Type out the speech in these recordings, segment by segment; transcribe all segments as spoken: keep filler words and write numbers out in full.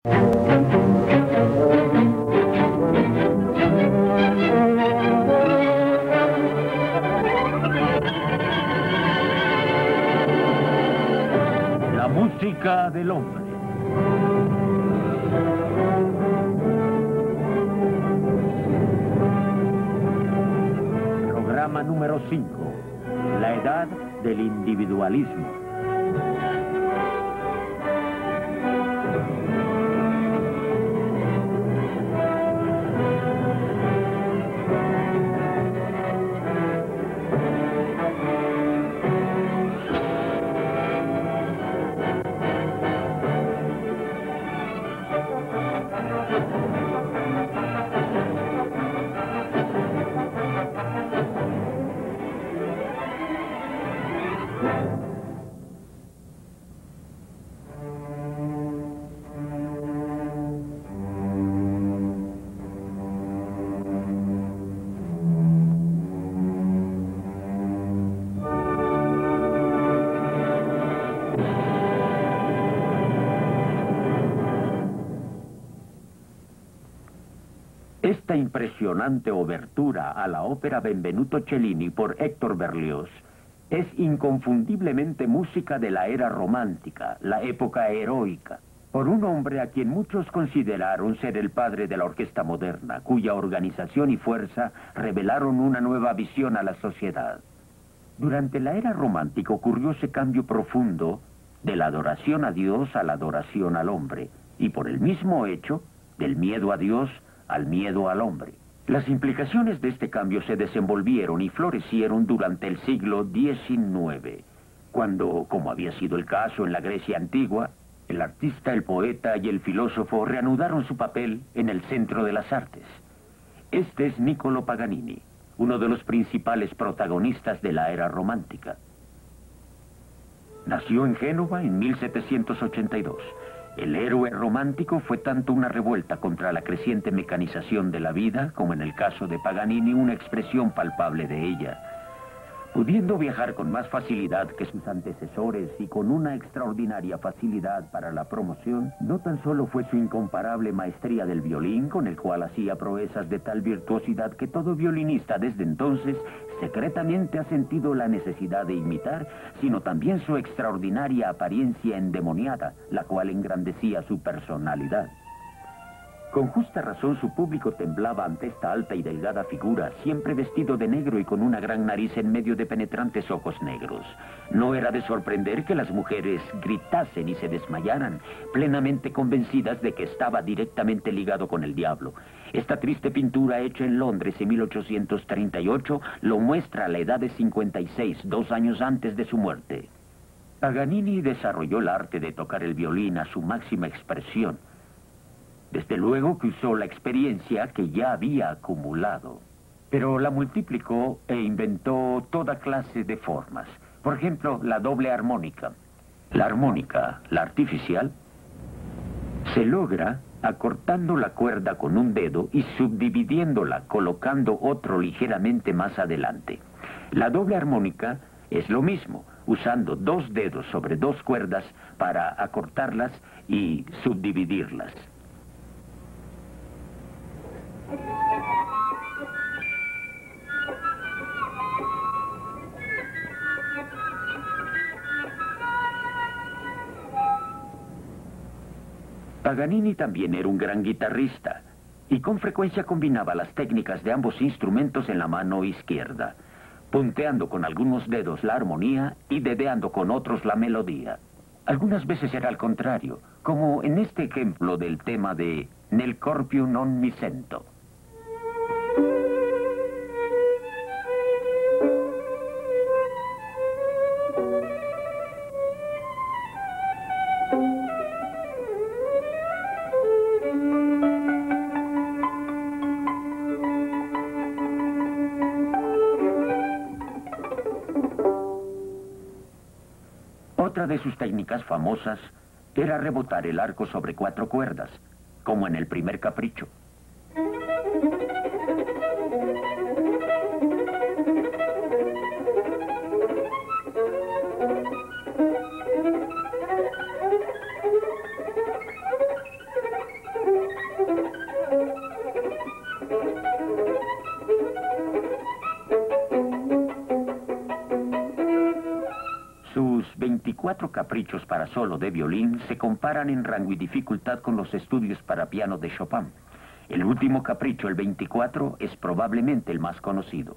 La música del hombre. Programa número cinco. La edad del individualismo. Esta impresionante obertura a la ópera Benvenuto Cellini por Héctor Berlioz es inconfundiblemente música de la era romántica, la época heroica, por un hombre a quien muchos consideraron ser el padre de la orquesta moderna, cuya organización y fuerza revelaron una nueva visión a la sociedad. Durante la era romántica ocurrió ese cambio profundo de la adoración a Dios a la adoración al hombre, y por el mismo hecho, del miedo a Dios al miedo al hombre. Las implicaciones de este cambio se desenvolvieron y florecieron durante el siglo diecinueve, cuando, como había sido el caso en la Grecia antigua, el artista, el poeta y el filósofo reanudaron su papel en el centro de las artes. Este es Niccolò Paganini, uno de los principales protagonistas de la era romántica. Nació en Génova en mil setecientos ochenta y dos. El héroe romántico fue tanto una revuelta contra la creciente mecanización de la vida, como en el caso de Paganini, una expresión palpable de ella. Pudiendo viajar con más facilidad que sus antecesores y con una extraordinaria facilidad para la promoción, no tan solo fue su incomparable maestría del violín, con el cual hacía proezas de tal virtuosidad que todo violinista desde entonces secretamente ha sentido la necesidad de imitar, sino también su extraordinaria apariencia endemoniada, la cual engrandecía su personalidad. Con justa razón su público temblaba ante esta alta y delgada figura, siempre vestido de negro y con una gran nariz en medio de penetrantes ojos negros. No era de sorprender que las mujeres gritasen y se desmayaran, plenamente convencidas de que estaba directamente ligado con el diablo. Esta triste pintura hecha en Londres en mil ochocientos treinta y ocho lo muestra a la edad de cincuenta y seis, dos años antes de su muerte. Paganini desarrolló el arte de tocar el violín a su máxima expresión. Desde luego que usó la experiencia que ya había acumulado, pero la multiplicó e inventó toda clase de formas. Por ejemplo, la doble armónica. La armónica, la artificial, se logra acortando la cuerda con un dedo y subdividiéndola, colocando otro ligeramente más adelante. La doble armónica es lo mismo, usando dos dedos sobre dos cuerdas para acortarlas y subdividirlas. Paganini también era un gran guitarrista y con frecuencia combinaba las técnicas de ambos instrumentos en la mano izquierda, punteando con algunos dedos la armonía y dedeando con otros la melodía. Algunas veces era al contrario, como en este ejemplo del tema de Nel corpio non mi sento. Otra de sus técnicas famosas era rebotar el arco sobre cuatro cuerdas, como en el primer capricho. Sus veinticuatro caprichos para solo de violín se comparan en rango y dificultad con los estudios para piano de Chopin. El último capricho, el veinticuatro, es probablemente el más conocido.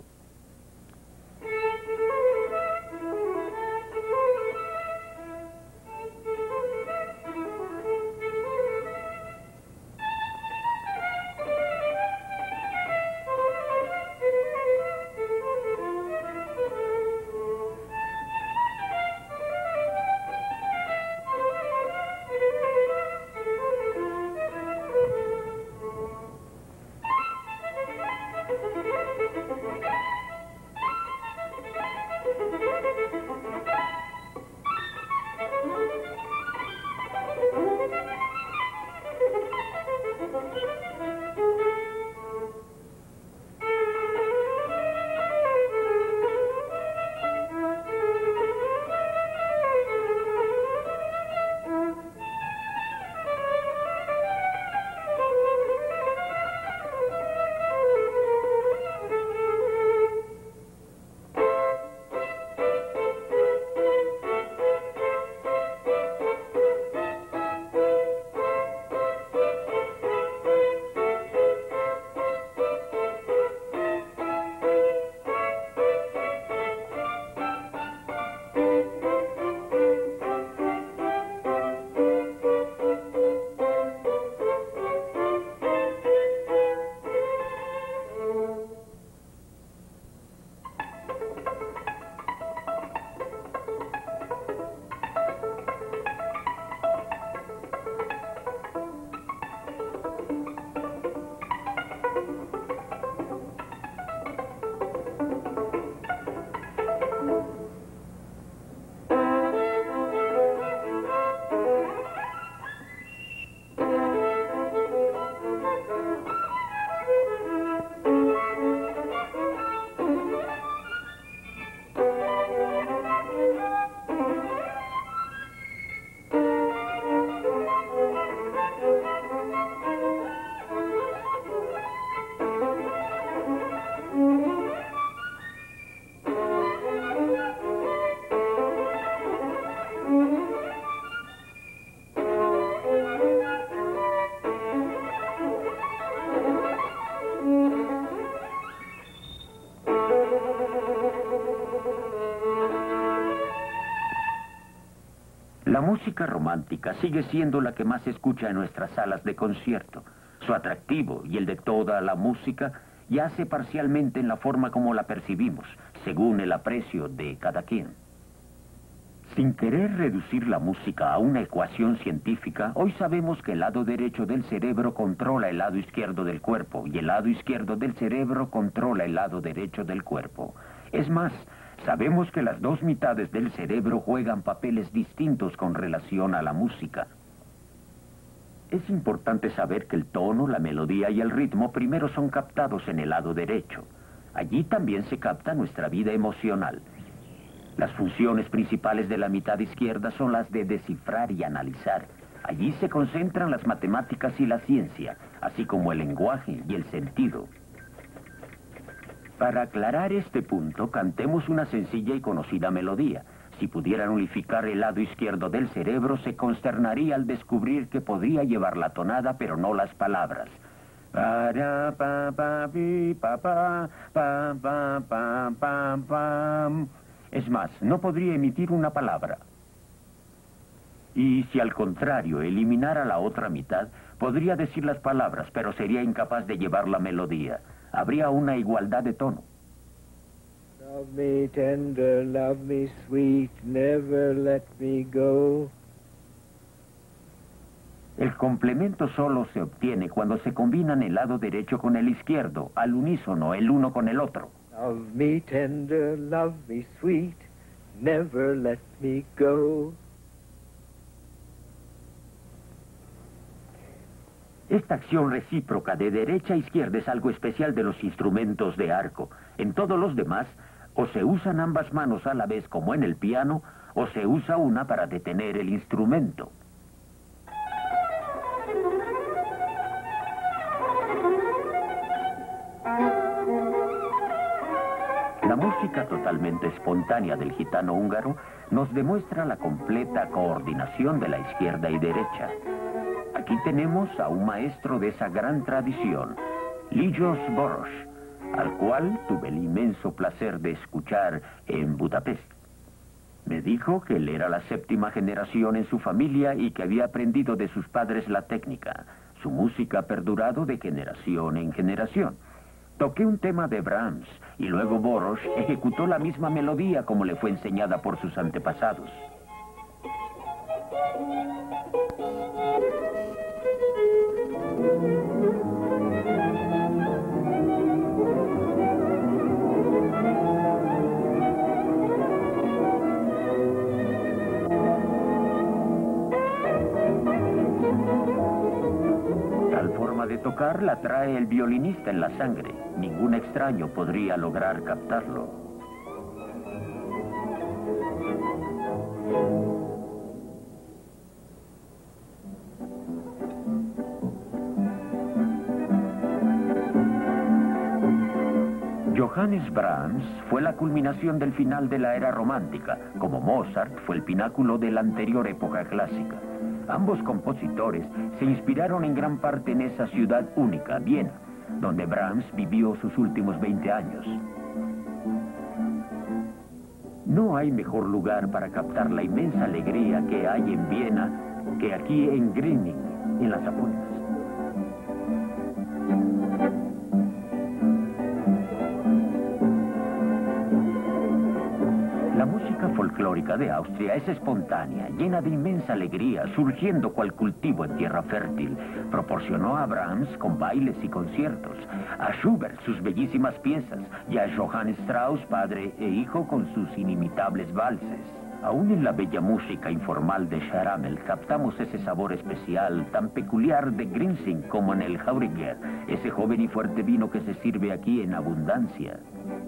La música romántica sigue siendo la que más se escucha en nuestras salas de concierto. Su atractivo y el de toda la música yace parcialmente en la forma como la percibimos, según el aprecio de cada quien. Sin querer reducir la música a una ecuación científica, hoy sabemos que el lado derecho del cerebro controla el lado izquierdo del cuerpo y el lado izquierdo del cerebro controla el lado derecho del cuerpo. Es más, sabemos que las dos mitades del cerebro juegan papeles distintos con relación a la música. Es importante saber que el tono, la melodía y el ritmo primero son captados en el lado derecho. Allí también se capta nuestra vida emocional. Las funciones principales de la mitad izquierda son las de descifrar y analizar. Allí se concentran las matemáticas y la ciencia, así como el lenguaje y el sentido. Para aclarar este punto, cantemos una sencilla y conocida melodía. Si pudieran unificar el lado izquierdo del cerebro, se consternaría al descubrir que podría llevar la tonada, pero no las palabras. Para, pa, pa, pi, pa, pa, pa, pa, pa, pa, pa. Es más, no podría emitir una palabra. Y si al contrario eliminara la otra mitad, podría decir las palabras, pero sería incapaz de llevar la melodía. Habría una igualdad de tono. Love me tender, love me sweet, never let me go. El complemento solo se obtiene cuando se combinan el lado derecho con el izquierdo, al unísono, el uno con el otro. Love me tender, love me sweet, never let me go. Esta acción recíproca de derecha a izquierda es algo especial de los instrumentos de arco. En todos los demás, o se usan ambas manos a la vez como en el piano, o se usa una para detener el instrumento. La música música totalmente espontánea del gitano húngaro nos demuestra la completa coordinación de la izquierda y derecha. Aquí tenemos a un maestro de esa gran tradición, Lajos Boros, al cual tuve el inmenso placer de escuchar en Budapest. Me dijo que él era la séptima generación en su familia y que había aprendido de sus padres la técnica. Su música ha perdurado de generación en generación. Toqué un tema de Brahms y luego Boros ejecutó la misma melodía como le fue enseñada por sus antepasados. Tal forma de tocar la trae el violinista en la sangre. Ningún extraño podría lograr captarlo. Johannes Brahms fue la culminación del final de la era romántica, como Mozart fue el pináculo de la anterior época clásica. Ambos compositores se inspiraron en gran parte en esa ciudad única, Viena, donde Brahms vivió sus últimos veinte años. No hay mejor lugar para captar la inmensa alegría que hay en Viena que aquí en Grinning, en las afueras. La música folclórica de Austria es espontánea, llena de inmensa alegría, surgiendo cual cultivo en tierra fértil. Proporcionó a Brahms con bailes y conciertos, a Schubert sus bellísimas piezas y a Johann Strauss, padre e hijo, con sus inimitables valses. Aún en la bella música informal de Scharamel captamos ese sabor especial, tan peculiar de Grinzing como en el Hauriger, ese joven y fuerte vino que se sirve aquí en abundancia.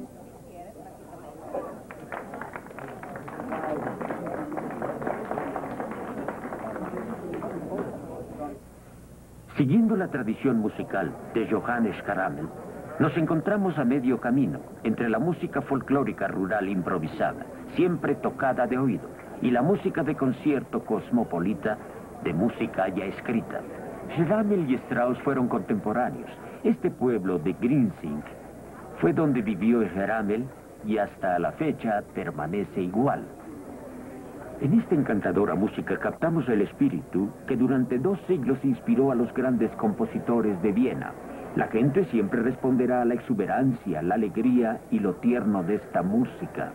Siguiendo la tradición musical de Johannes Scharamel, nos encontramos a medio camino entre la música folclórica rural improvisada, siempre tocada de oído, y la música de concierto cosmopolita de música ya escrita. Scharamel y Strauss fueron contemporáneos. Este pueblo de Grinzing fue donde vivió Scharamel y hasta la fecha permanece igual. En esta encantadora música captamos el espíritu que durante dos siglos inspiró a los grandes compositores de Viena. La gente siempre responderá a la exuberancia, la alegría y lo tierno de esta música.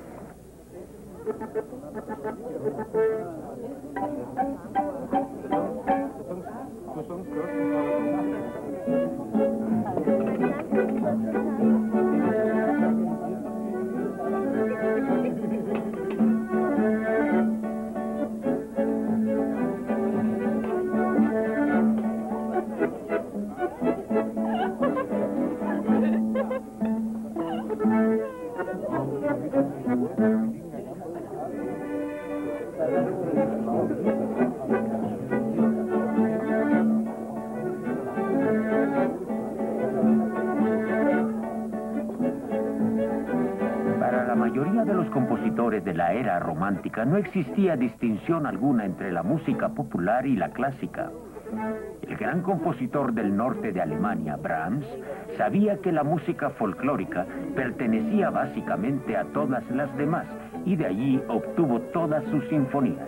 Para la mayoría de los compositores de la era romántica no existía distinción alguna entre la música popular y la clásica. El gran compositor del norte de Alemania, Brahms, sabía que la música folclórica pertenecía básicamente a todas las demás y de allí obtuvo todas sus sinfonías.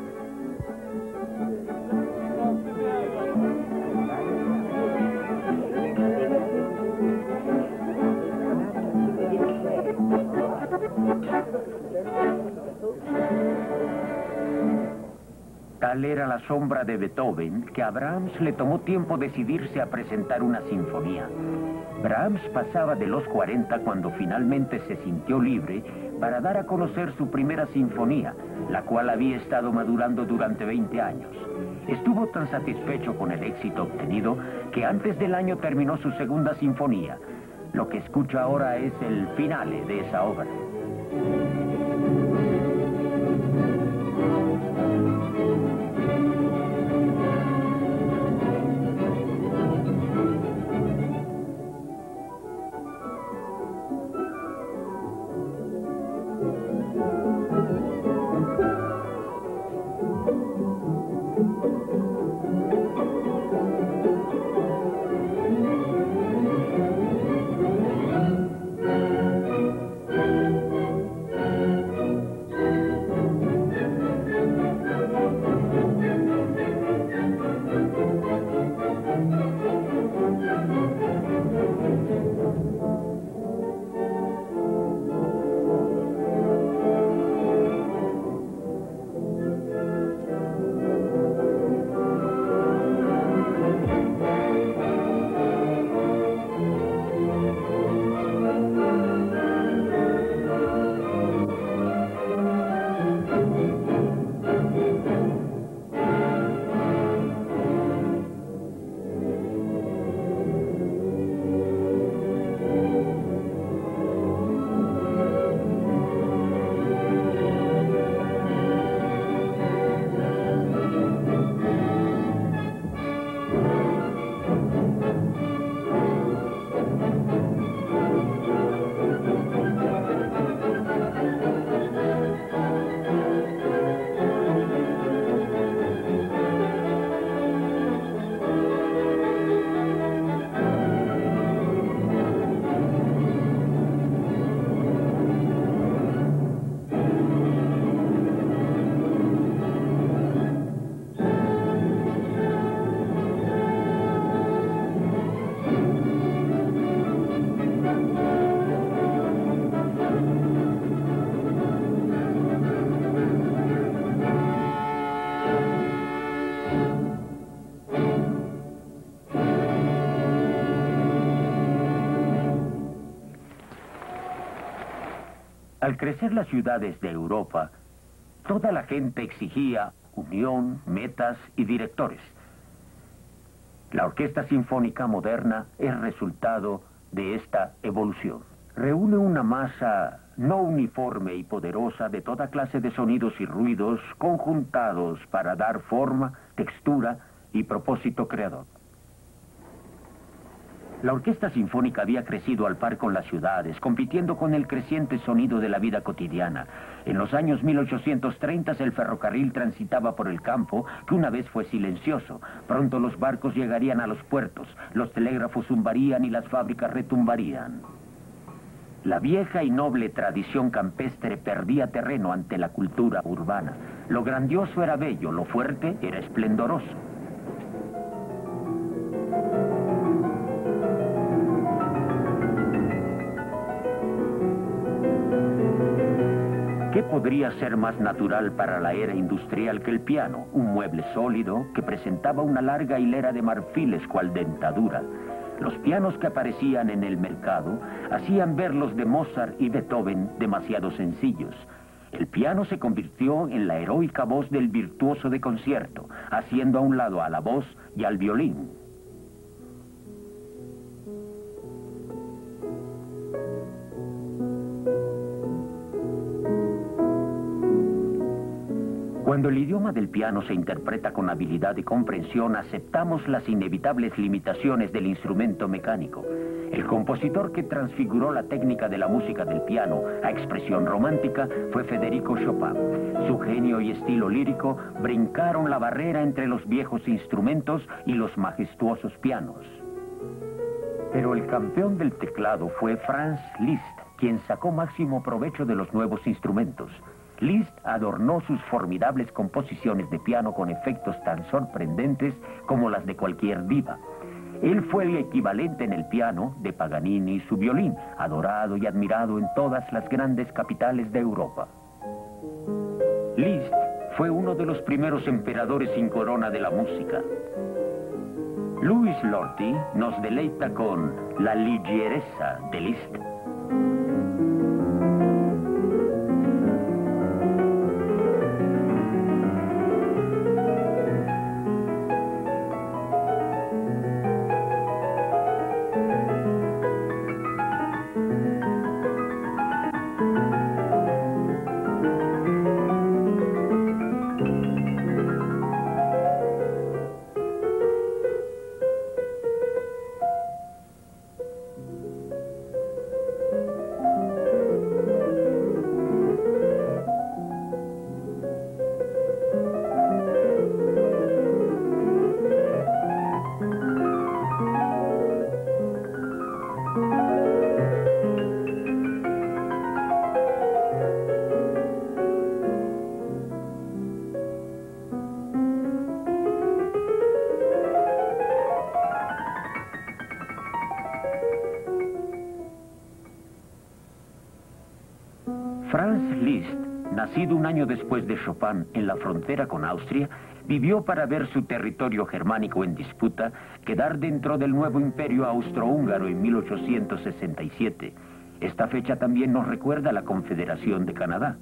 Tal era la sombra de Beethoven que a Brahms le tomó tiempo decidirse a presentar una sinfonía. Brahms pasaba de los cuarenta cuando finalmente se sintió libre para dar a conocer su primera sinfonía, la cual había estado madurando durante veinte años. Estuvo tan satisfecho con el éxito obtenido que antes del año terminó su segunda sinfonía. Lo que escucha ahora es el finale de esa obra. Al crecer las ciudades de Europa, toda la gente exigía unión, metas y directores. La Orquesta Sinfónica Moderna es resultado de esta evolución. Reúne una masa no uniforme y poderosa de toda clase de sonidos y ruidos conjuntados para dar forma, textura y propósito creador. La orquesta sinfónica había crecido al par con las ciudades, compitiendo con el creciente sonido de la vida cotidiana. En los años mil ochocientos treinta el ferrocarril transitaba por el campo, que una vez fue silencioso. Pronto los barcos llegarían a los puertos, los telégrafos zumbarían y las fábricas retumbarían. La vieja y noble tradición campestre perdía terreno ante la cultura urbana. Lo grandioso era bello, lo fuerte era esplendoroso. ¿Qué podría ser más natural para la era industrial que el piano? Un mueble sólido que presentaba una larga hilera de marfiles cual dentadura. Los pianos que aparecían en el mercado hacían ver los de Mozart y Beethoven demasiado sencillos. El piano se convirtió en la heroica voz del virtuoso de concierto, haciendo a un lado a la voz y al violín. Cuando el idioma del piano se interpreta con habilidad y comprensión, aceptamos las inevitables limitaciones del instrumento mecánico. El compositor que transfiguró la técnica de la música del piano a expresión romántica fue Federico Chopin. Su genio y estilo lírico brincaron la barrera entre los viejos instrumentos y los majestuosos pianos. Pero el campeón del teclado fue Franz Liszt, quien sacó máximo provecho de los nuevos instrumentos. Liszt adornó sus formidables composiciones de piano con efectos tan sorprendentes como las de cualquier diva. Él fue el equivalente en el piano de Paganini y su violín, adorado y admirado en todas las grandes capitales de Europa. Liszt fue uno de los primeros emperadores sin corona de la música. Louis Lorty nos deleita con la ligereza de Liszt. Franz Liszt, nacido un año después de Chopin en la frontera con Austria, vivió para ver su territorio germánico en disputa quedar dentro del nuevo imperio austrohúngaro en mil ochocientos sesenta y siete. Esta fecha también nos recuerda la Confederación de Canadá.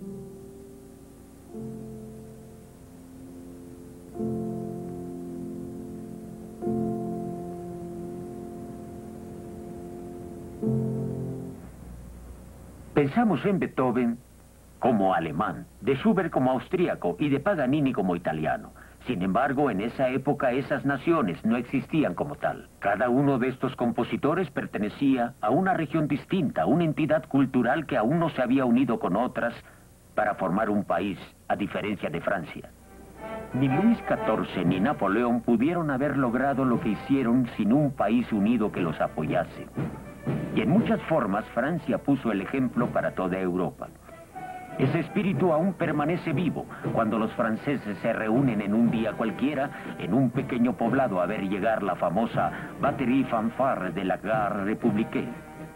Pensamos en Beethoven como alemán, de Schubert como austríaco y de Paganini como italiano. Sin embargo, en esa época esas naciones no existían como tal. Cada uno de estos compositores pertenecía a una región distinta, una entidad cultural que aún no se había unido con otras para formar un país, a diferencia de Francia. Ni Luis catorce ni Napoleón pudieron haber logrado lo que hicieron sin un país unido que los apoyase. Y en muchas formas Francia puso el ejemplo para toda Europa. Ese espíritu aún permanece vivo cuando los franceses se reúnen en un día cualquiera en un pequeño poblado a ver llegar la famosa Batterie Fanfare de la Gare Républicaine.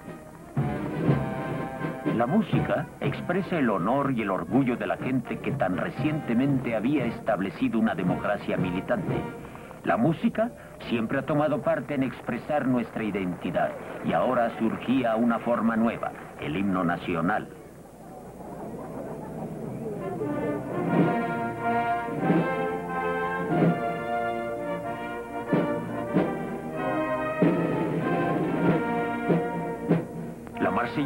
La música expresa el honor y el orgullo de la gente que tan recientemente había establecido una democracia militante. La música siempre ha tomado parte en expresar nuestra identidad y ahora surgía una forma nueva, el himno nacional.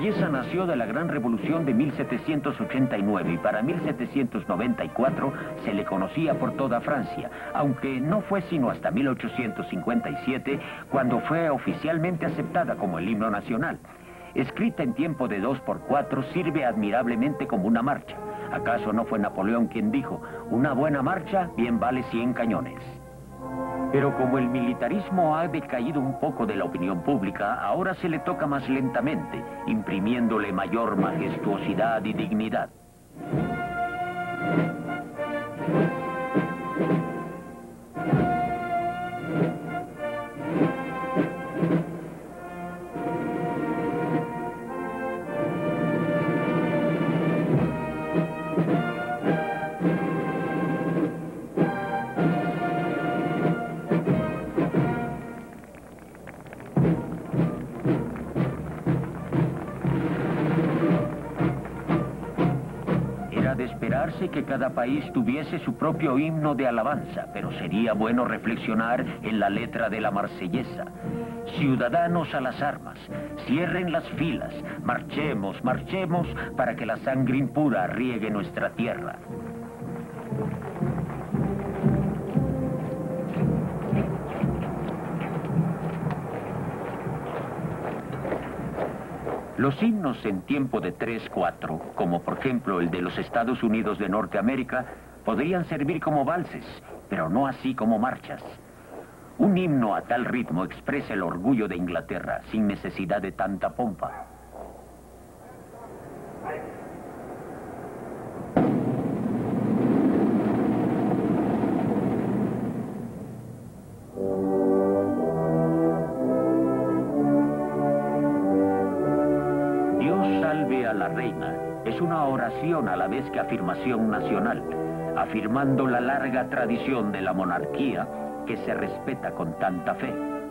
Marsellesa nació de la Gran Revolución de mil setecientos ochenta y nueve y para mil setecientos noventa y cuatro se le conocía por toda Francia, aunque no fue sino hasta mil ochocientos cincuenta y siete cuando fue oficialmente aceptada como el himno nacional. Escrita en tiempo de dos por cuatro, sirve admirablemente como una marcha. ¿Acaso no fue Napoleón quien dijo, una buena marcha bien vale cien cañones? Pero como el militarismo ha decaído un poco de la opinión pública, ahora se le toca más lentamente, imprimiéndole mayor majestuosidad y dignidad. Esperarse que cada país tuviese su propio himno de alabanza, pero sería bueno reflexionar en la letra de la Marsellesa. Ciudadanos a las armas, cierren las filas, marchemos, marchemos, para que la sangre impura riegue nuestra tierra. Los himnos en tiempo de tres cuatro, como por ejemplo el de los Estados Unidos de Norteamérica, podrían servir como valses, pero no así como marchas. Un himno a tal ritmo expresa el orgullo de Inglaterra, sin necesidad de tanta pompa. La reina es una oración a la vez que afirmación nacional, afirmando la larga tradición de la monarquía que se respeta con tanta fe.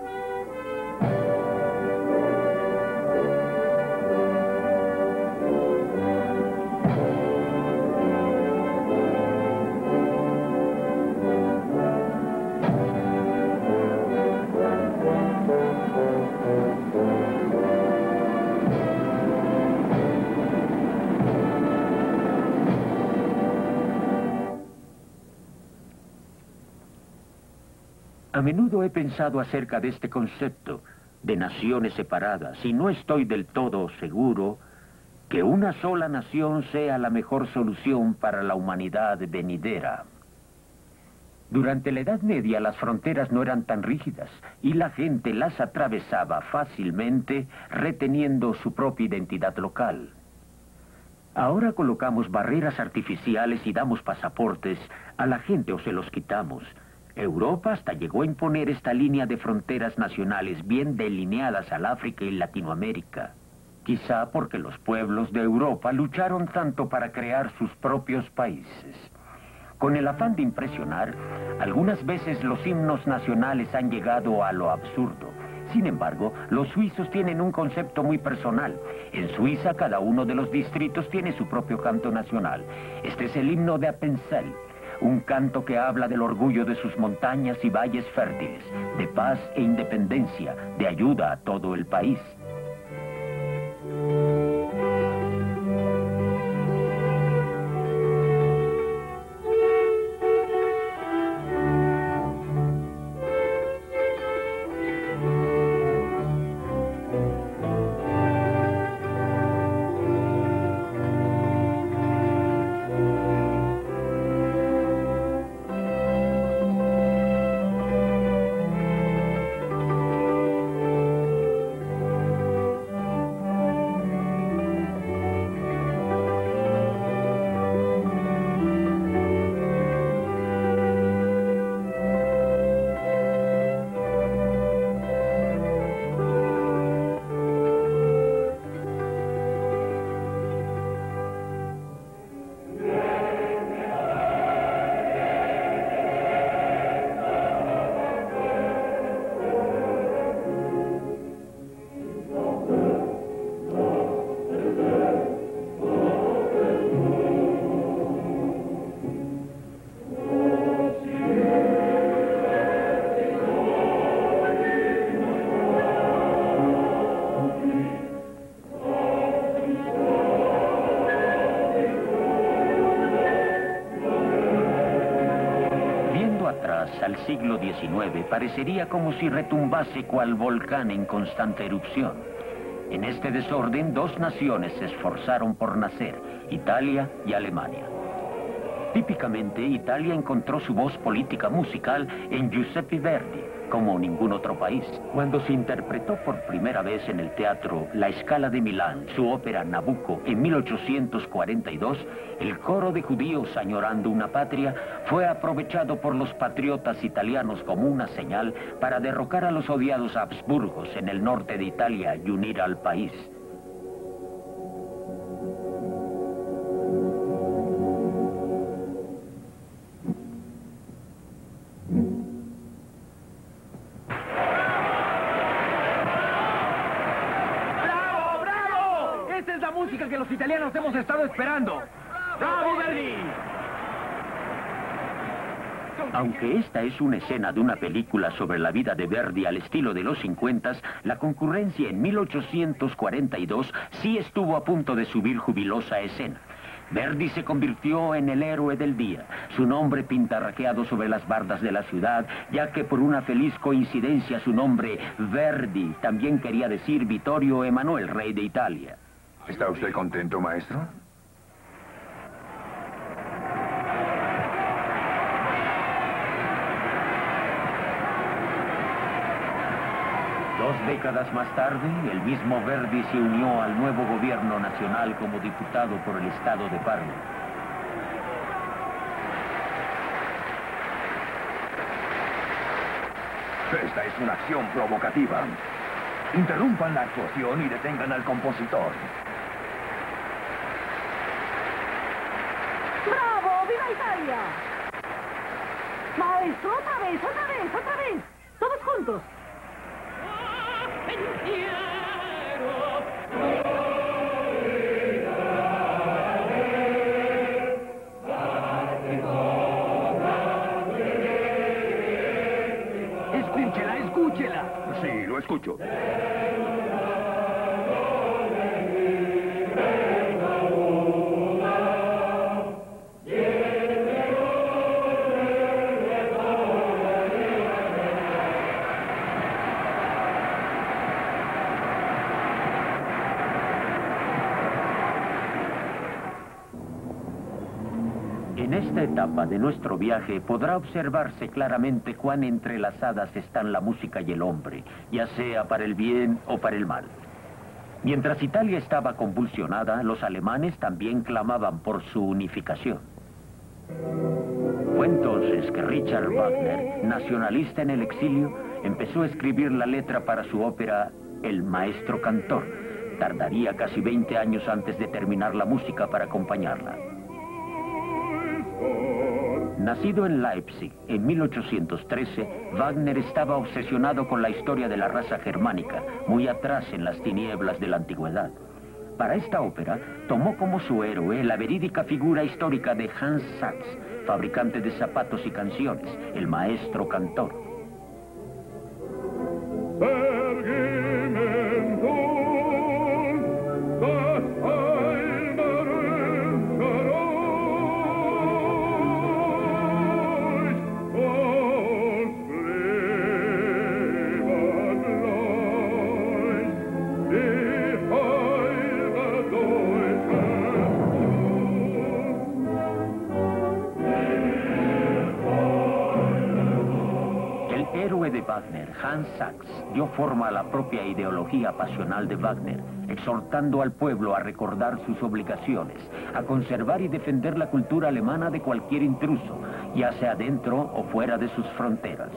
A menudo he pensado acerca de este concepto de naciones separadas y no estoy del todo seguro que una sola nación sea la mejor solución para la humanidad venidera. Durante la Edad Media las fronteras no eran tan rígidas y la gente las atravesaba fácilmente reteniendo su propia identidad local. Ahora colocamos barreras artificiales y damos pasaportes a la gente o se los quitamos. Europa hasta llegó a imponer esta línea de fronteras nacionales bien delineadas al África y Latinoamérica. Quizá porque los pueblos de Europa lucharon tanto para crear sus propios países. Con el afán de impresionar, algunas veces los himnos nacionales han llegado a lo absurdo. Sin embargo, los suizos tienen un concepto muy personal. En Suiza, cada uno de los distritos tiene su propio canto nacional. Este es el himno de Appenzell. Un canto que habla del orgullo de sus montañas y valles fértiles, de paz e independencia, de ayuda a todo el país. atrás, al siglo diecinueve, parecería como si retumbase cual volcán en constante erupción. En este desorden, dos naciones se esforzaron por nacer, Italia y Alemania. Típicamente, Italia encontró su voz política musical en Giuseppe Verdi, como ningún otro país. Cuando se interpretó por primera vez en el teatro La Scala de Milán, su ópera Nabucco, en mil ochocientos cuarenta y dos, el coro de judíos añorando una patria fue aprovechado por los patriotas italianos como una señal para derrocar a los odiados Habsburgos en el norte de Italia y unir al país. Que los italianos hemos estado esperando. ¡Bravo, Verdi! Aunque esta es una escena de una película sobre la vida de Verdi al estilo de los cincuentas, la concurrencia en mil ochocientos cuarenta y dos sí estuvo a punto de subir jubilosa escena. Verdi se convirtió en el héroe del día, su nombre pintarraqueado sobre las bardas de la ciudad, ya que por una feliz coincidencia su nombre, Verdi, también quería decir Vittorio Emanuele, rey de Italia. ¿Está usted contento, maestro? Dos décadas más tarde, el mismo Verdi se unió al nuevo gobierno nacional como diputado por el estado de Parma. Esta es una acción provocativa. Interrumpan la actuación y detengan al compositor. ¡Bravo! ¡Viva Italia! Maestro, otra vez, otra vez, otra vez. Todos juntos. Escúchela, escúchela. Sí, lo escucho. En esta etapa de nuestro viaje podrá observarse claramente cuán entrelazadas están la música y el hombre, ya sea para el bien o para el mal. Mientras Italia estaba convulsionada, los alemanes también clamaban por su unificación. Fue entonces que Richard Wagner, nacionalista en el exilio, empezó a escribir la letra para su ópera El Maestro Cantor. Tardaría casi veinte años antes de terminar la música para acompañarla. Nacido en Leipzig en mil ochocientos trece, Wagner estaba obsesionado con la historia de la raza germánica, muy atrás en las tinieblas de la antigüedad. Para esta ópera, tomó como su héroe la verídica figura histórica de Hans Sachs, fabricante de zapatos y canciones, el maestro cantor. De Wagner, Hans Sachs, dio forma a la propia ideología pasional de Wagner, exhortando al pueblo a recordar sus obligaciones, a conservar y defender la cultura alemana de cualquier intruso, ya sea dentro o fuera de sus fronteras.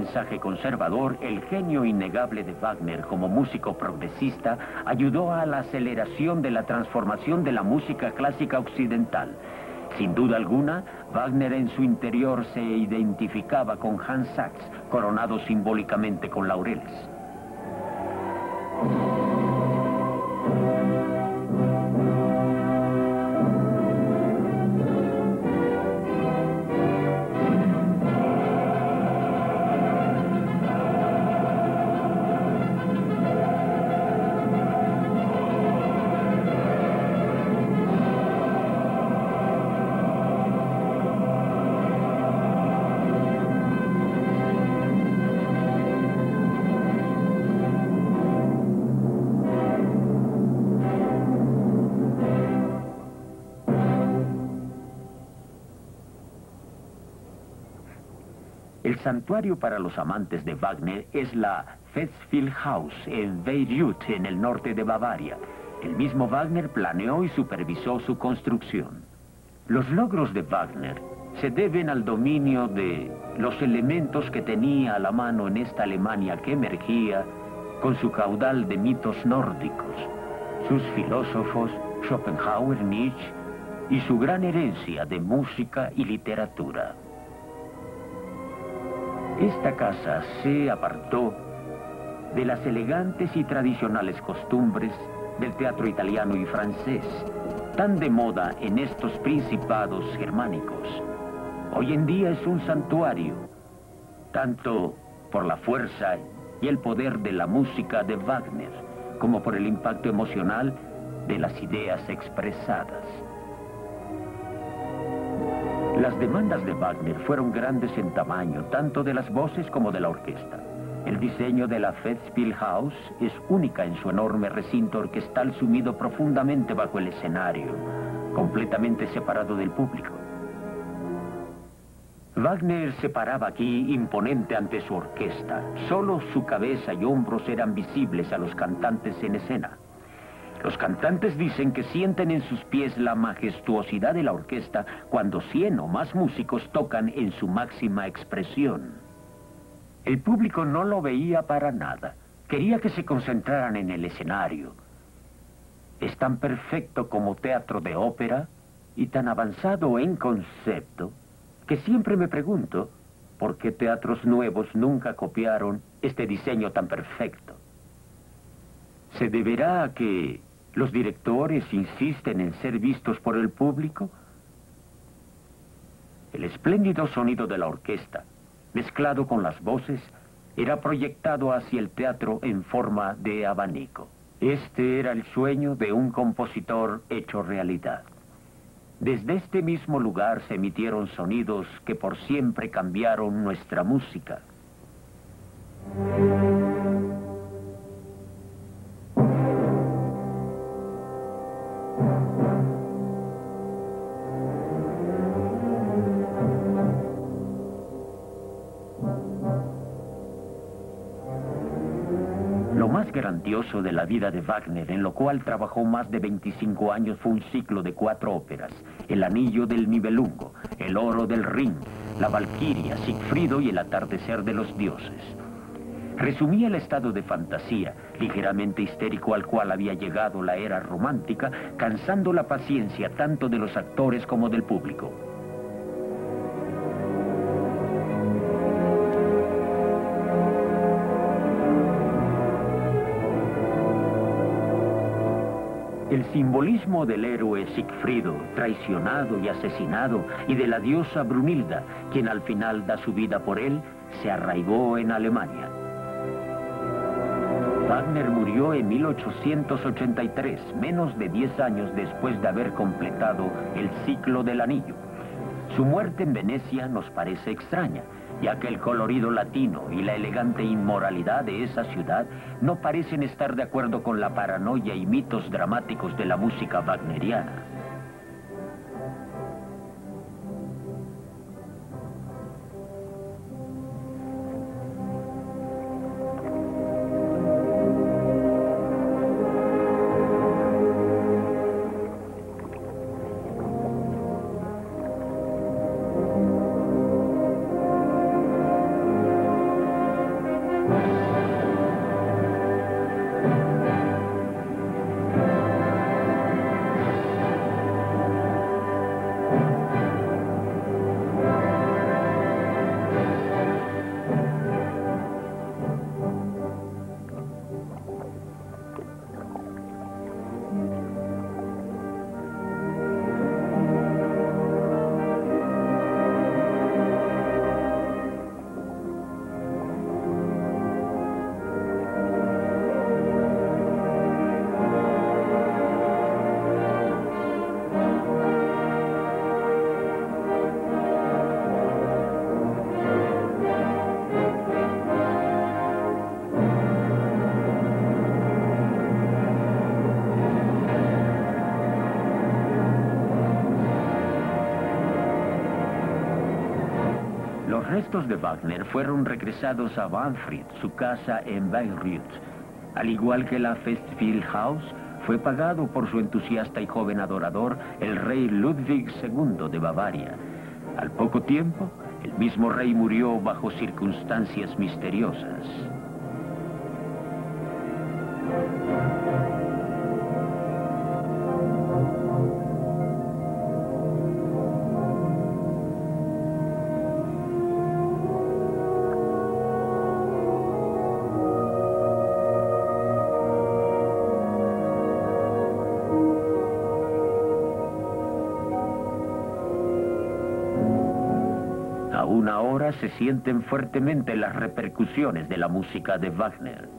mensaje conservador, el genio innegable de Wagner como músico progresista ayudó a la aceleración de la transformación de la música clásica occidental. Sin duda alguna, Wagner en su interior se identificaba con Hans Sachs, coronado simbólicamente con laureles. El santuario para los amantes de Wagner es la Festspielhaus en Bayreuth, en el norte de Bavaria. El mismo Wagner planeó y supervisó su construcción. Los logros de Wagner se deben al dominio de los elementos que tenía a la mano en esta Alemania que emergía con su caudal de mitos nórdicos, sus filósofos, Schopenhauer, Nietzsche, y su gran herencia de música y literatura. Esta casa se apartó de las elegantes y tradicionales costumbres del teatro italiano y francés, tan de moda en estos principados germánicos. Hoy en día es un santuario, tanto por la fuerza y el poder de la música de Wagner, como por el impacto emocional de las ideas expresadas. Las demandas de Wagner fueron grandes en tamaño, tanto de las voces como de la orquesta. El diseño de la Festspielhaus es única en su enorme recinto orquestal sumido profundamente bajo el escenario, completamente separado del público. Wagner se paraba aquí imponente ante su orquesta. Solo su cabeza y hombros eran visibles a los cantantes en escena. Los cantantes dicen que sienten en sus pies la majestuosidad de la orquesta cuando cien o más músicos tocan en su máxima expresión. El público no lo veía para nada. Quería que se concentraran en el escenario. Es tan perfecto como teatro de ópera y tan avanzado en concepto que siempre me pregunto por qué teatros nuevos nunca copiaron este diseño tan perfecto. ¿Se deberá a que los directores insisten en ser vistos por el público? El espléndido sonido de la orquesta, mezclado con las voces, era proyectado hacia el teatro en forma de abanico. Este era el sueño de un compositor hecho realidad. Desde este mismo lugar se emitieron sonidos que por siempre cambiaron nuestra música. Lo más grandioso de la vida de Wagner, en lo cual trabajó más de veinticinco años, fue un ciclo de cuatro óperas: El Anillo del Nibelungo, El Oro del Rin, La Valquiria, Sigfrido y El Atardecer de los Dioses. Resumía el estado de fantasía, ligeramente histérico al cual había llegado la era romántica, cansando la paciencia tanto de los actores como del público. El simbolismo del héroe Sigfrido, traicionado y asesinado, y de la diosa Brunilda, quien al final da su vida por él, se arraigó en Alemania. Wagner murió en mil ochocientos ochenta y tres, menos de diez años después de haber completado el ciclo del Anillo. Su muerte en Venecia nos parece extraña, ya que el colorido latino y la elegante inmoralidad de esa ciudad no parecen estar de acuerdo con la paranoia y mitos dramáticos de la música wagneriana. restos de Wagner fueron regresados a Wahnfried, su casa en Bayreuth. Al igual que la Festspielhaus, fue pagado por su entusiasta y joven adorador, el rey Ludwig segundo de Bavaria. Al poco tiempo, el mismo rey murió bajo circunstancias misteriosas. Aún ahora se sienten fuertemente las repercusiones de la música de Wagner.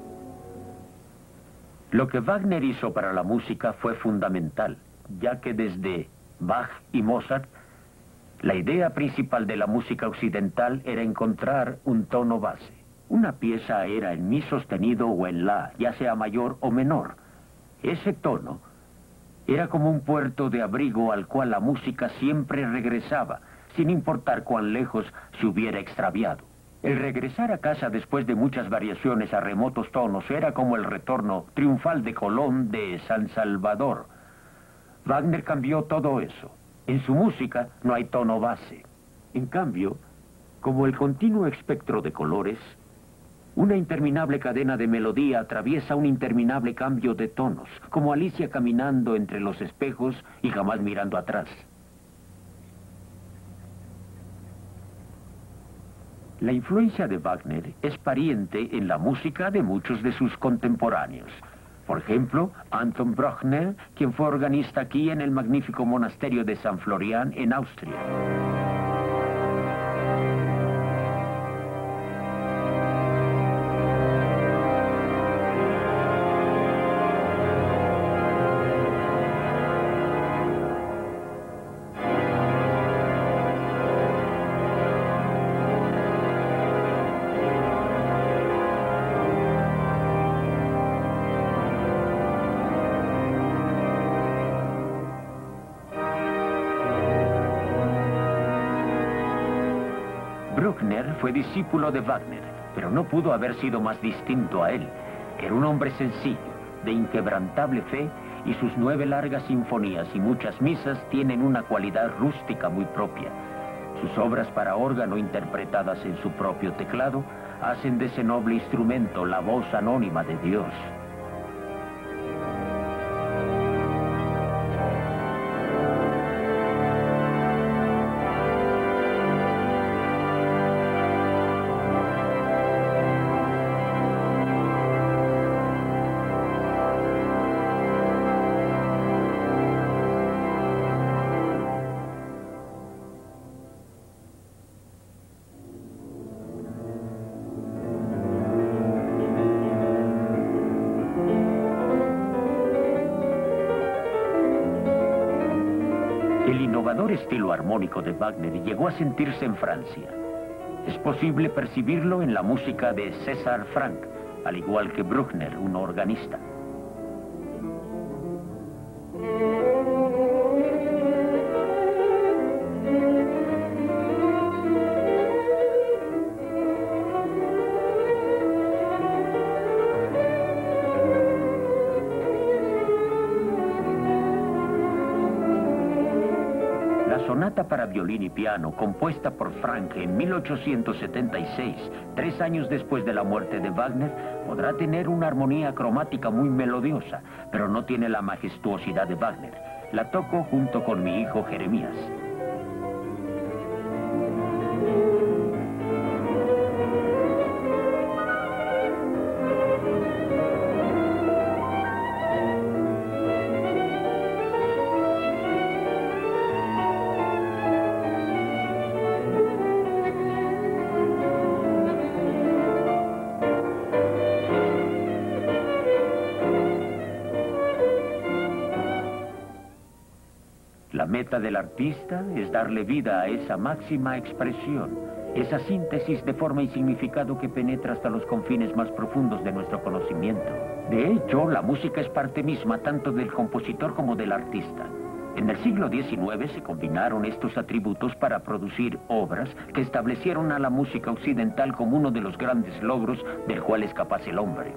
Lo que Wagner hizo para la música fue fundamental, ya que desde Bach y Mozart, la idea principal de la música occidental era encontrar un tono base. Una pieza era en mi sostenido o en la, ya sea mayor o menor. Ese tono era como un puerto de abrigo al cual la música siempre regresaba, sin importar cuán lejos se hubiera extraviado. El regresar a casa después de muchas variaciones a remotos tonos era como el retorno triunfal de Colón de San Salvador. Wagner cambió todo eso. En su música no hay tono base. En cambio, como el continuo espectro de colores, una interminable cadena de melodía atraviesa un interminable cambio de tonos, como Alicia caminando entre los espejos y jamás mirando atrás. La influencia de Wagner es pariente en la música de muchos de sus contemporáneos. Por ejemplo, Anton Bruckner, quien fue organista aquí en el magnífico monasterio de San Florian en Austria. Bruckner fue discípulo de Wagner, pero no pudo haber sido más distinto a él. Era un hombre sencillo, de inquebrantable fe, y sus nueve largas sinfonías y muchas misas tienen una cualidad rústica muy propia. Sus obras para órgano interpretadas en su propio teclado hacen de ese noble instrumento la voz anónima de Dios. El innovador estilo armónico de Wagner llegó a sentirse en Francia. Es posible percibirlo en la música de César Franck, al igual que Bruckner, un organista. La sonata para violín y piano, compuesta por Franck en mil ochocientos setenta y seis, tres años después de la muerte de Wagner, podrá tener una armonía cromática muy melodiosa, pero no tiene la majestuosidad de Wagner. La toco junto con mi hijo Jeremías. La meta del artista es darle vida a esa máxima expresión, esa síntesis de forma y significado que penetra hasta los confines más profundos de nuestro conocimiento. De hecho, la música es parte misma tanto del compositor como del artista. En el siglo diecinueve se combinaron estos atributos para producir obras que establecieron a la música occidental como uno de los grandes logros del cual es capaz el hombre.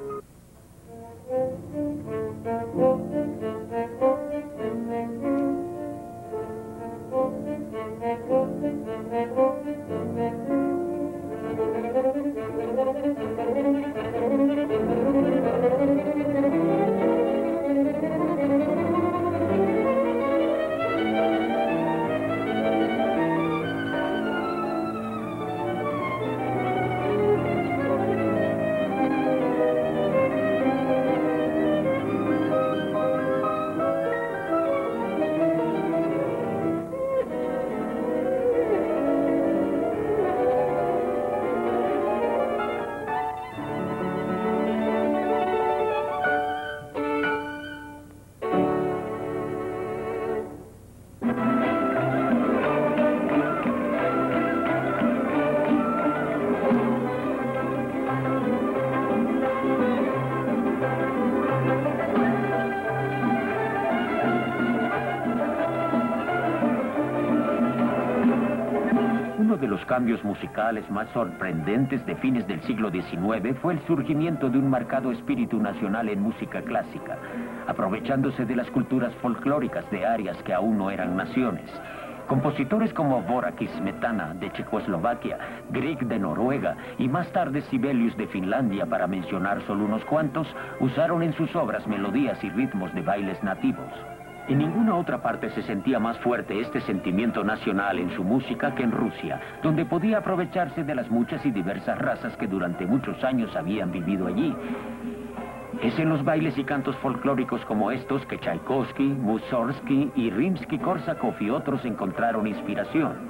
Los cambios musicales más sorprendentes de fines del siglo diecinueve fue el surgimiento de un marcado espíritu nacional en música clásica, aprovechándose de las culturas folclóricas de áreas que aún no eran naciones. Compositores como Dvořák y Smetana de Checoslovaquia, Grieg de Noruega y más tarde Sibelius de Finlandia, para mencionar solo unos cuantos, usaron en sus obras melodías y ritmos de bailes nativos. En ninguna otra parte se sentía más fuerte este sentimiento nacional en su música que en Rusia, donde podía aprovecharse de las muchas y diversas razas que durante muchos años habían vivido allí. Es en los bailes y cantos folclóricos como estos que Tchaikovsky, Mussorgsky y Rimsky-Korsakov y otros encontraron inspiración.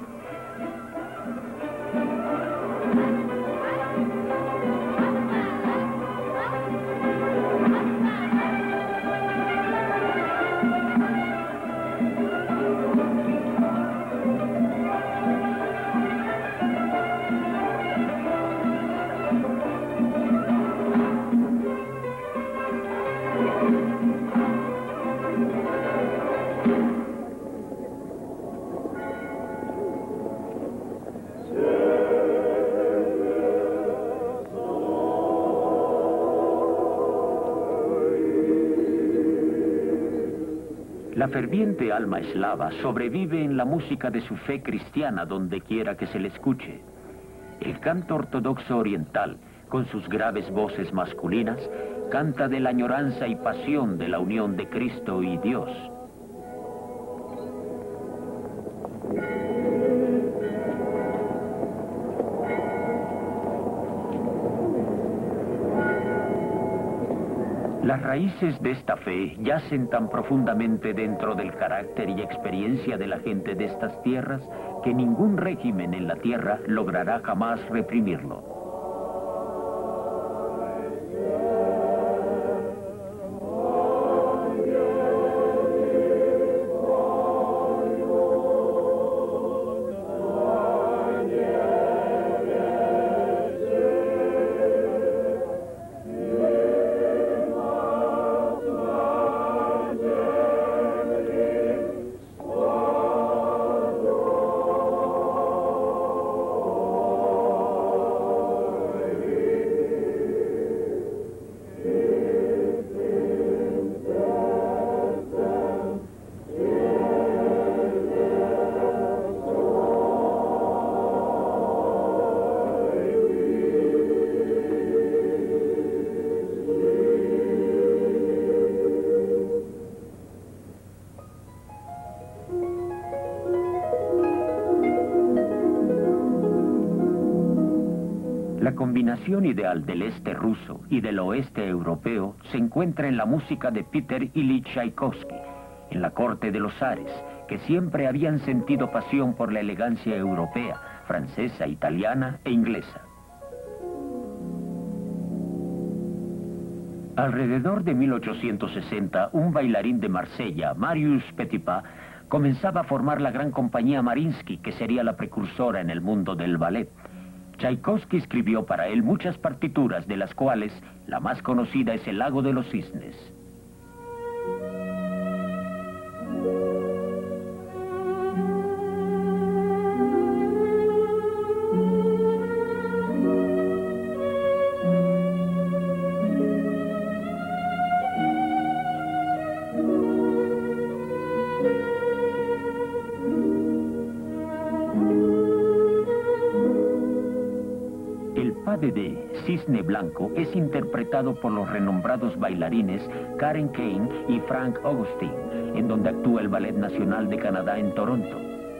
La ferviente alma eslava sobrevive en la música de su fe cristiana donde quiera que se le escuche. El canto ortodoxo oriental, con sus graves voces masculinas, canta de la añoranza y pasión de la unión de Cristo y Dios. Las raíces de esta fe yacen tan profundamente dentro del carácter y experiencia de la gente de estas tierras que ningún régimen en la tierra logrará jamás reprimirlo. La combinación ideal del este ruso y del oeste europeo se encuentra en la música de Peter Ilyich Tchaikovsky, en la corte de los zares, que siempre habían sentido pasión por la elegancia europea, francesa, italiana e inglesa. Alrededor de mil ochocientos sesenta, un bailarín de Marsella, Marius Petipa, comenzaba a formar la gran compañía Mariinsky, que sería la precursora en el mundo del ballet. Tchaikovsky escribió para él muchas partituras, de las cuales la más conocida es El lago de los cisnes. parte de Cisne Blanco es interpretado por los renombrados bailarines Karen Kane y Frank Augustin, en donde actúa el Ballet Nacional de Canadá en Toronto.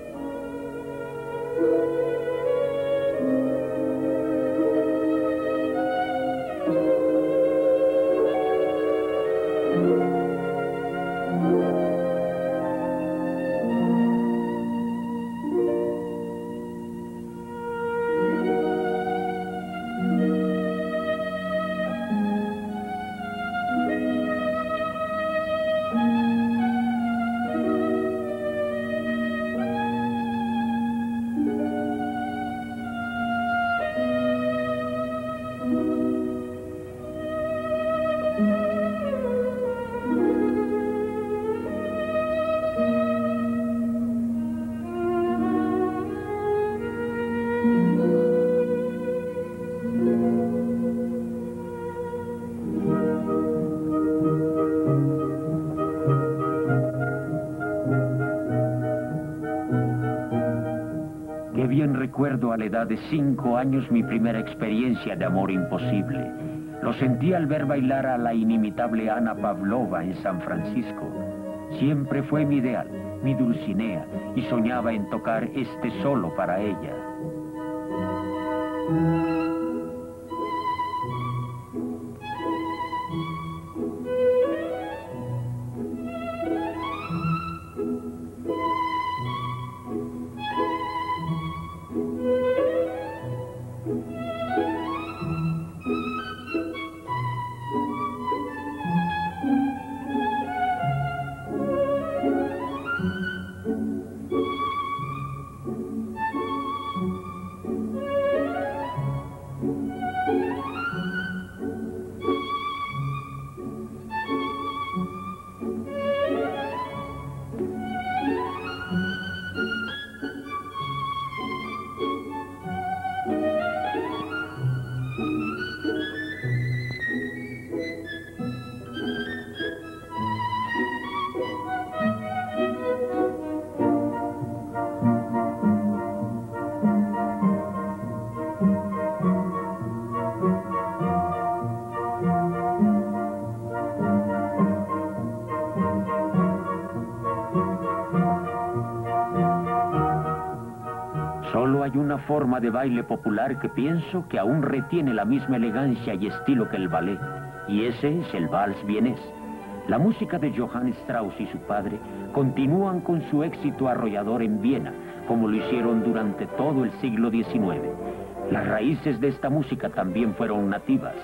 Qué bien recuerdo a la edad de cinco años mi primera experiencia de amor imposible. Lo sentí al ver bailar a la inimitable Ana Pavlova en San Francisco. Siempre fue mi ideal, mi Dulcinea, y soñaba en tocar este solo para ella. Solo hay una forma de baile popular que pienso que aún retiene la misma elegancia y estilo que el ballet, y ese es el vals vienés. La música de Johann Strauss y su padre continúan con su éxito arrollador en Viena, como lo hicieron durante todo el siglo diecinueve. Las raíces de esta música también fueron nativas.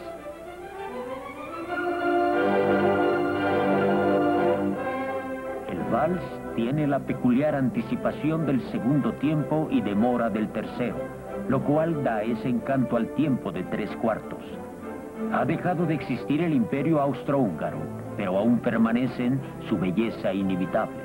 El vals tiene la peculiar anticipación del segundo tiempo y demora del tercero, lo cual da ese encanto al tiempo de tres cuartos. Ha dejado de existir el imperio austrohúngaro, pero aún permanecen su belleza inimitable.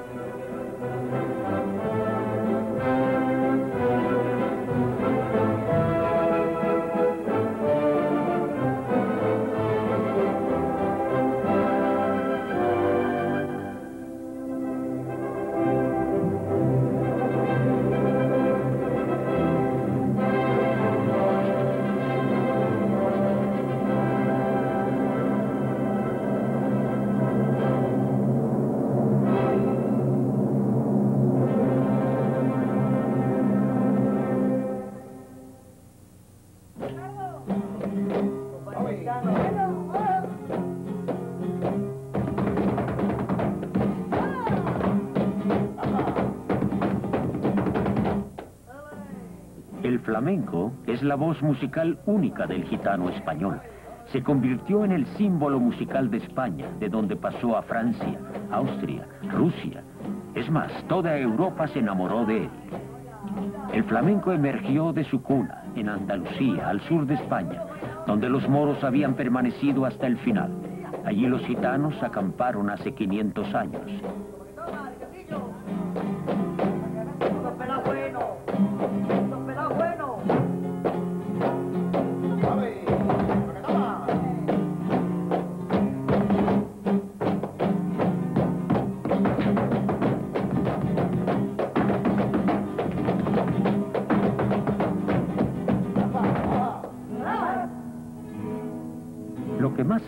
El flamenco es la voz musical única del gitano español. Se convirtió en el símbolo musical de España, de donde pasó a Francia, Austria, Rusia. Es más, toda Europa se enamoró de él. El flamenco emergió de su cuna, en Andalucía, al sur de España, donde los moros habían permanecido hasta el final. Allí los gitanos acamparon hace quinientos años.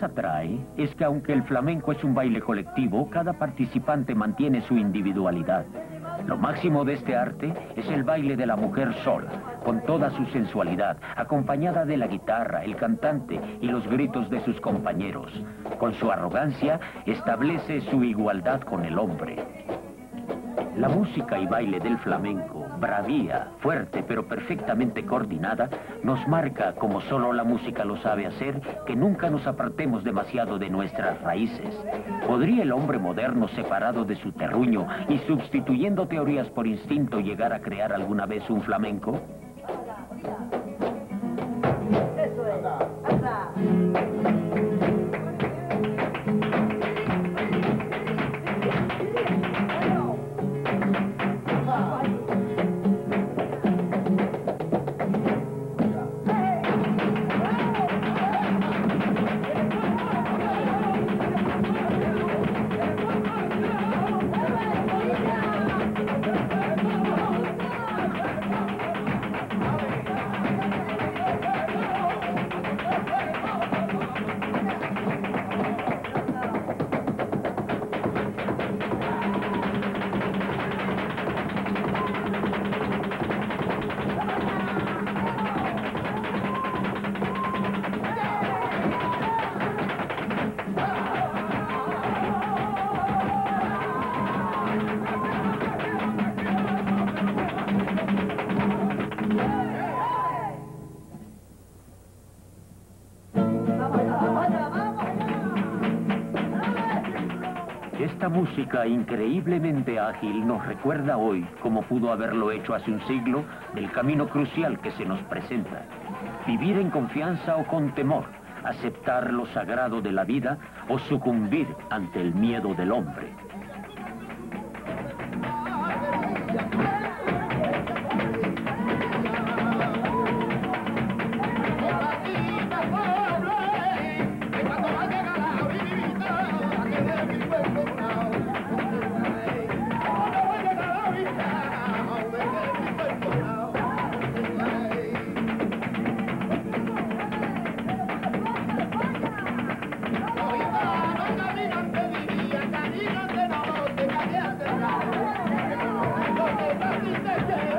más atrae es que aunque el flamenco es un baile colectivo, cada participante mantiene su individualidad. Lo máximo de este arte es el baile de la mujer sola, con toda su sensualidad, acompañada de la guitarra, el cantante y los gritos de sus compañeros. Con su arrogancia, establece su igualdad con el hombre. La música y baile del flamenco, bravía, fuerte pero perfectamente coordinada, nos marca, como solo la música lo sabe hacer, que nunca nos apartemos demasiado de nuestras raíces. ¿Podría el hombre moderno, separado de su terruño y sustituyendo teorías por instinto, llegar a crear alguna vez un flamenco? Eso es. Atrás. Esta música increíblemente ágil nos recuerda hoy, como pudo haberlo hecho hace un siglo, del camino crucial que se nos presenta. Vivir en confianza o con temor, aceptar lo sagrado de la vida o sucumbir ante el miedo del hombre. Thank you.